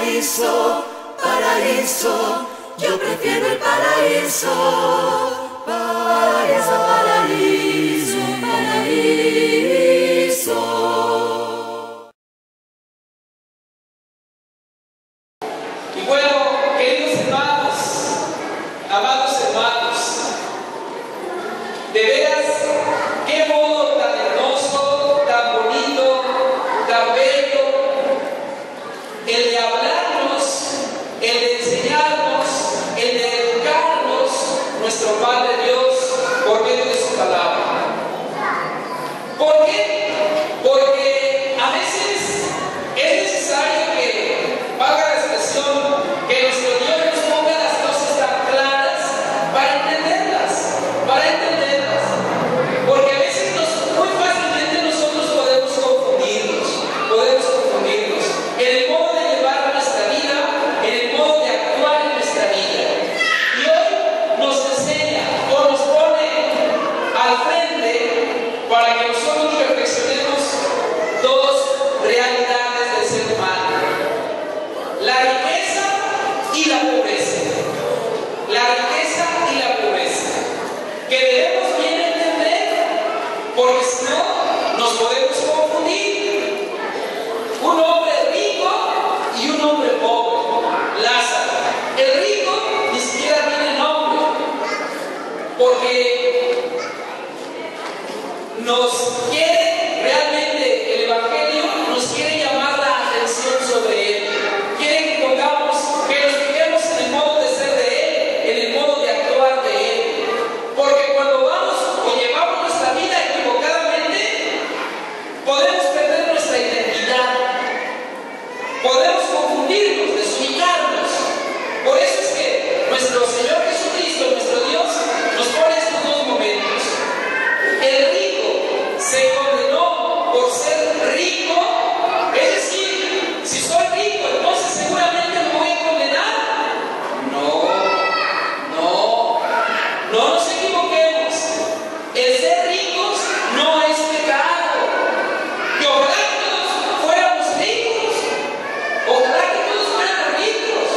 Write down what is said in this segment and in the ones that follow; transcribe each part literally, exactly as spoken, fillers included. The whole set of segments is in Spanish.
paraíso, paraíso, yo prefiero el paraíso. Paraíso, paraíso, paraíso. Y bueno, queridos hermanos, amados hermanos, de veras, qué modo tan hermoso, tan bonito, tan bello, el de hablarnos, el de enseñarnos, el de educarnos, nuestro Padre Dios, por medio de su palabra. ¿Por qué? Porque a veces es necesario que, valga la expresión, que nuestro Dios nos ponga las cosas tan claras para entenderlas, para entenderlas. Porque a veces nos, muy fácilmente nosotros podemos confundirnos, podemos confundirnos en el modo de llevar nuestra vida, en el modo de actuar en nuestra vida. Y hoy nos enseña o nos pone al frente para que nosotros reflexionemos dos realidades del ser humano: la riqueza y la pobreza. La riqueza y la pobreza, que debemos bien entender, porque si no, nos podemos confundir. Un hombre rico y un hombre pobre, Lázaro. El rico ni siquiera tiene nombre, porque nos quiere, realmente el Evangelio nos quiere llamar la atención sobre él. Quiere que pongamos, que nos fijemos en el modo de ser de él, en el modo de actuar de él. Porque cuando vamos o llevamos nuestra vida equivocadamente, podemos perder nuestra identidad, podemos confundirnos, desubicarnos. Por eso es que nuestro Señor Jesucristo, nuestro Dios, nos pone estos dos momentos. El rico se condenó por ser rico, es decir, si soy rico, entonces seguramente me voy a condenar. No, no, no nos equivoquemos. El ser ricos no es pecado. Que ojalá que todos fuéramos ricos, ojalá que todos fuéramos ricos,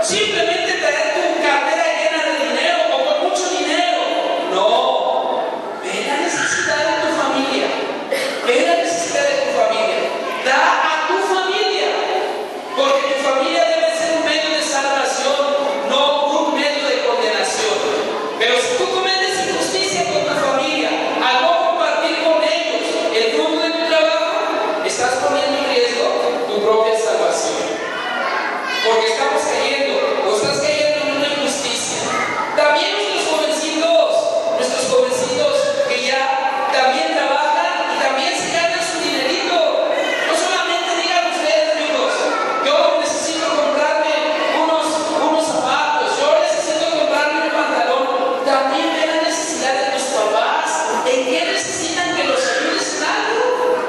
simplemente traer tu cartera llena de dinero o con mucho dinero. No, ve la necesidad de tu familia, ve la necesidad de tu familia, da a tu familia, porque tu familia debe ser un medio de salvación, no un medio de condenación. Pero si tú cometes injusticia con tu familia, al no compartir con ellos el fruto de tu trabajo, estás poniendo en riesgo tu propia salvación. Porque estamos cayendo, o estás cayendo en una injusticia. También nuestros jovencitos, nuestros jovencitos que ya también trabajan y también se ganan su dinerito. No solamente digan ustedes, amigos, yo necesito comprarme unos, unos zapatos, yo necesito comprarme un pantalón. También ve la necesidad de tus papás. ¿En qué necesitan que los ayudes en algo?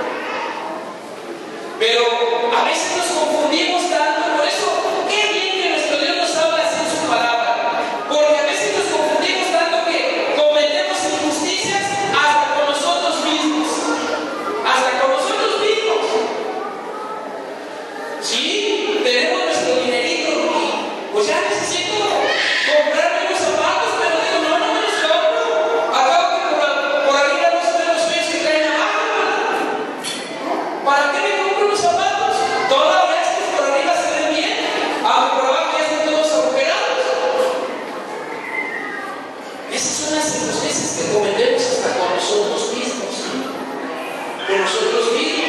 Pero a veces nos confundimos tanto. Por eso, qué bien que nuestro Dios nos habla así en su palabra. Porque a veces nos confundimos tanto que cometemos injusticias hasta con nosotros mismos. Hasta con nosotros mismos. Sí, tenemos nuestro dinerito y pues ya necesito comprarme unos zapatos, pero digo, no, no me los compro. Acabo que por, por arriba no se ven los sueños que traen abajo, ¿verdad? ¿Para qué me compro unos zapatos? Todavía es que por arriba se ven bien, aunque por abajo ya están todos agujerados. Esas son las injusticias que cometemos hasta con nosotros mismos. Con nosotros mismos.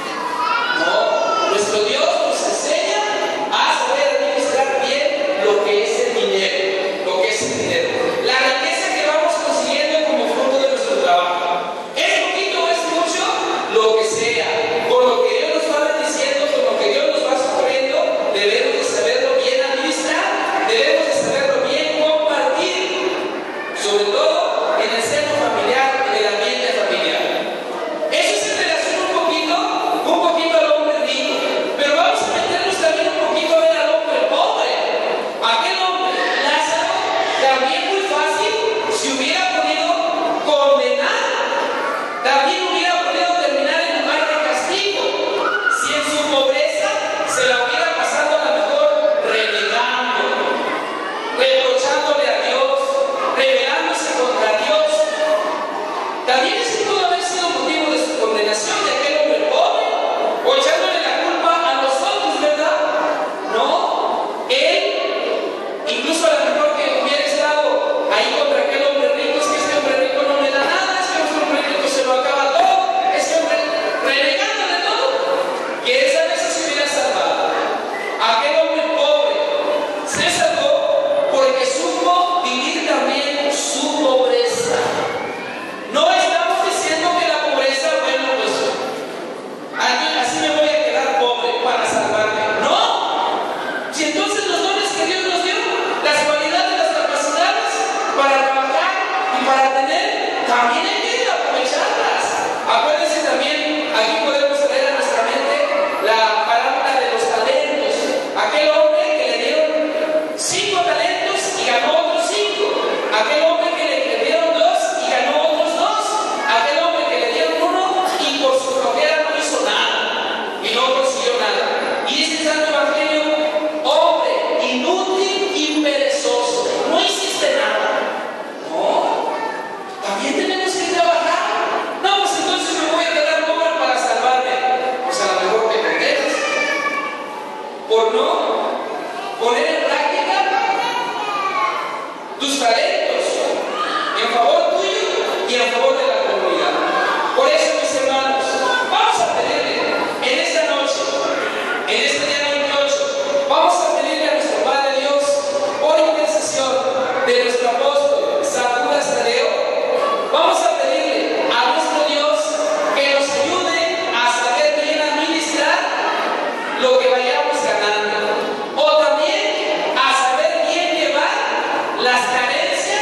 No, nuestro Dios nos enseña a saber administrar bien lo que es el dinero. Lo que es el dinero. La riqueza que vamos consiguiendo como fruto de nuestro trabajo. ¿Es poquito o es mucho? Lo que sea. Con lo que Dios nos va bendiciendo, con lo que Dios nos va socorriendo, debemos de saberlo bien administrar, debemos de saberlo bien compartir, sobre todo en el seno familiar, en el ambiente familiar. Eso se relaciona un poquito, un poquito al hombre rico, pero vamos a meternos también un poquito a ver al hombre pobre. Aquel hombre, Lázaro, también muy fácil, si hubiera podido condenar, también hubiera podido terminar en lugar de castigo, si en su pobreza se la hubiera pasado a lo mejor renegando, reprochándole a Dios, rebelándose contra Dios. También ese pudo haber sido motivo de su condenación de aquel hombre pobre, o echándole la culpa a los otros, ¿verdad? No, él, incluso a lo mejor que hubiera estado ahí contra aquel hombre rico, es que este hombre rico no me da nada, es que este hombre rico se lo acaba todo, este hombre renegando de todo, que esa vez se hubiera salvado. Aquel hombre pobre se salvó porque supo vivir también su pobreza. No estamos diciendo que la pobreza, bueno, pues así me voy a quedar pobre para salvarme. No. Si entonces los dones que Dios nos dio, las cualidades, las capacidades para trabajar y para tener, también hay que aprovecharlas. Acuérdense también, aquí podemos traer a nuestra mente la parábola de los talentos. Aquel hombre que le dieron cinco talentos y ganó otros cinco. Aquel hombre que le dieron dos y ganó otros dos. Aquel hombre que le dieron uno y por su flojera no hizo nada y no consiguió nada. Y dice el Santo Evangelio, hombre inútil y perezoso, no hiciste nada. No, también tenemos que trabajar. No, pues entonces me voy a quedar pobre para salvarme. Pues a lo mejor te condenas por no poner en práctica tus talentos en favor tuyo y en favor de la comunidad. Por eso, mis hermanos, vamos a pedirle en esta noche, en este día veintiocho, vamos a pedirle a nuestro Padre Dios, por intercesión de nuestro apóstol San Judas Tadeo, vamos a pedirle a nuestro Dios que nos ayude a saber bien administrar lo que vayamos ganando, o también a saber bien llevar las carencias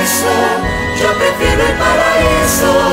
paraíso, yo prefiero el paraíso.